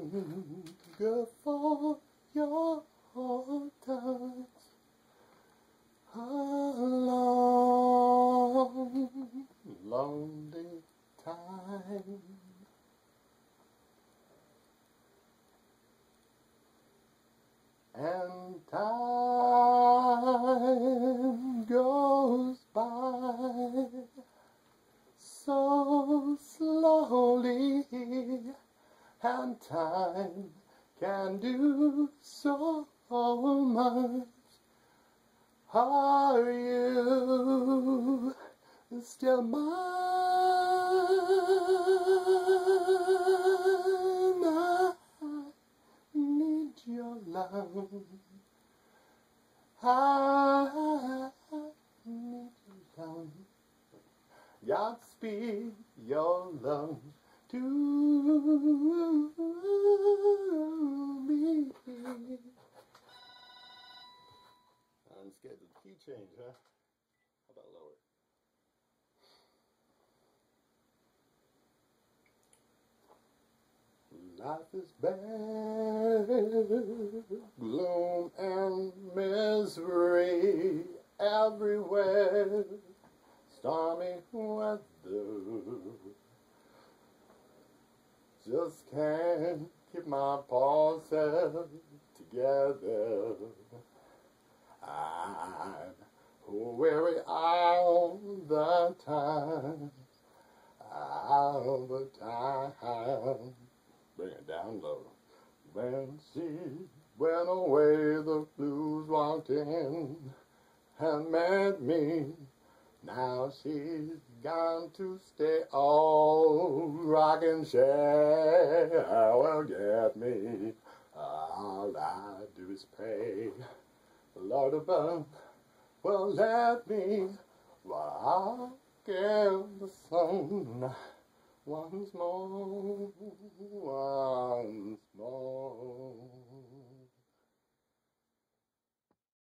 good for your touch. A long, lonely time. And time goes by so slowly, and time can do so much. Are you still mine? I need your love. I need your love. Godspeed your love to me. I'm scared of the key change, huh? How about lower? Life is bad, gloom and misery everywhere, stormy weather. Just can't keep my pulses together. I'm weary all the time, all the time. Bring it down low. When she went away, the blues walked in and met me. Now she's gone to stay. Oh, rockin' chair will get me. All I do is pray. The Lord above will let me walk in the sun once more, once more.